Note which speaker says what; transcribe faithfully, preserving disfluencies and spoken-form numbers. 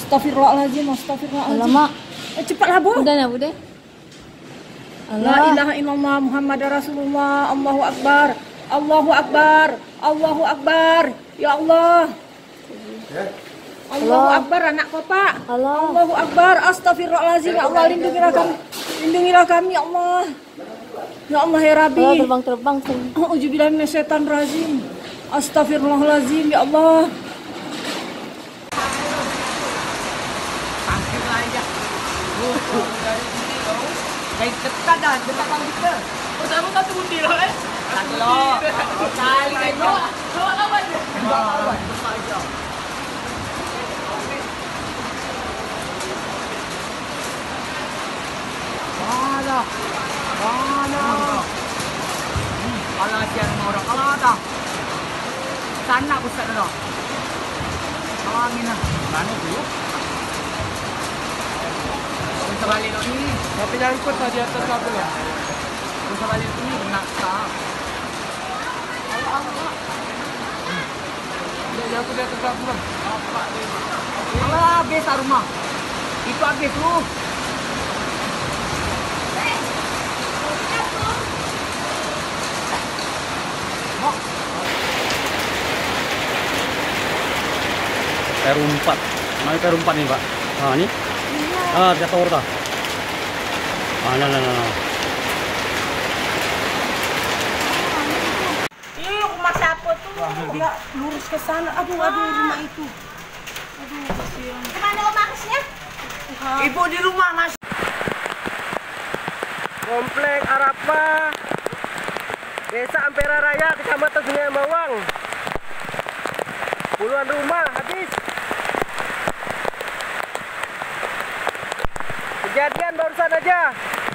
Speaker 1: Astagfirullahaladzim, astagfirullahaladzim.
Speaker 2: Alamak.
Speaker 1: Eh, cepatlah, Bu.
Speaker 2: Udah ya, Bude.
Speaker 1: La ilaha illallah Muhammad Rasulullah. Allahu Akbar. Allahu Akbar. Allahu Akbar. Ya Allah. Allahu Akbar, anak kopak.
Speaker 2: Allah.
Speaker 1: Allahu Akbar. Astagfirullahaladzim. Ya Allah, lindungilah kami. Lindungilah kami, ya Allah. Ya Allah, ya Rabbi.
Speaker 2: Allah terbang-terbang sini.
Speaker 1: Auzubillahi minasyaitonirrajim. Astagfirullahaladzim, ya Allah.
Speaker 3: Kayak dekat dah, dekat kawan kita. Pertama satu bundi lah eh. Satu lah. Kali kayak bawa. Bawa kawan je. Bawa kawan. Mana? Mana? Kalah sian sama orang. Kalah dah. Sana pusat dah. Kalah angin lah. Mana dulu? Bisa balik nak ni. Tapi nyangkut lah di atas kabel lah. Bisa balik ni nak tak. Allah Allah. Dia jatuh di atas kabel lah. Allah habis lah rumah. Itu habis tu.
Speaker 4: Peru empat. Mana Peru empat ni, Pak? Ah, ni. Ah, jatuh dah. Ah, nah, nah, nah.
Speaker 1: Ini rumah siapa tuh? Dia lurus ke sana. Aduh, aduh, rumah itu. Aduh, kasihan.
Speaker 5: Kemana Om Maksnya?
Speaker 3: Ibu di rumah Mas.
Speaker 6: Komplek Arafah, Desa Ampera Raya, Kecamatan Sungai Mawang. Puluhan rumah habis. Kejadian barusan aja.